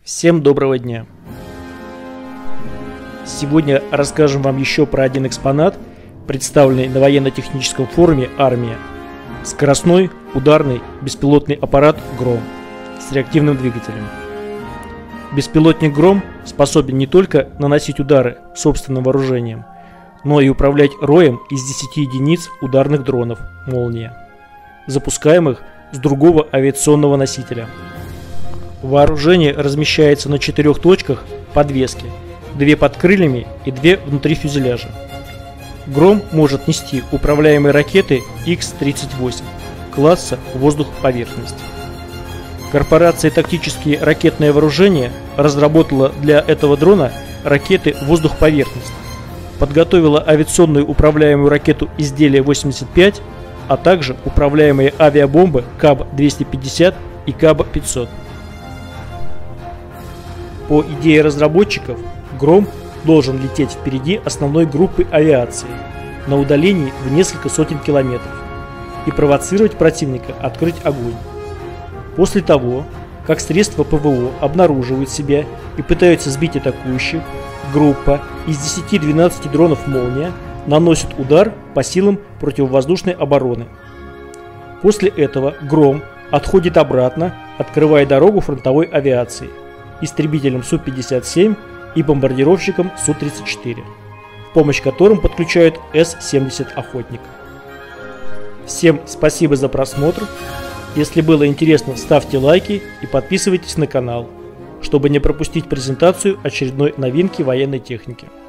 Всем доброго дня! Сегодня расскажем вам еще про один экспонат, представленный на военно-техническом форуме «Армия». Скоростной ударный беспилотный аппарат «Гром» с реактивным двигателем. Беспилотник «Гром» способен не только наносить удары собственным вооружением, но и управлять роем из 10 единиц ударных дронов «Молния», запускаемых с другого авиационного носителя. Вооружение размещается на 4 точках подвески, 2 под крыльями и 2 внутри фюзеляжа. «Гром» может нести управляемые ракеты Х-38 класса воздух-поверхность. Корпорация «Тактические ракетное вооружение» разработала для этого дрона ракеты воздух-поверхность, подготовила авиационную управляемую ракету «Изделие-85», а также управляемые авиабомбы КАБ-250 и КАБ-500. По идее разработчиков, «Гром» должен лететь впереди основной группы авиации на удалении в несколько сотен километров и провоцировать противника открыть огонь. После того, как средства ПВО обнаруживают себя и пытаются сбить атакующих, группа из 10-12 дронов «Молния» наносит удар по силам противовоздушной обороны. После этого «Гром» отходит обратно, открывая дорогу фронтовой авиации, истребителям Су-57 и бомбардировщикам Су-34, в помощь которым подключают С-70 «Охотник». Всем спасибо за просмотр. Если было интересно, ставьте лайки и подписывайтесь на канал, чтобы не пропустить презентацию очередной новинки военной техники.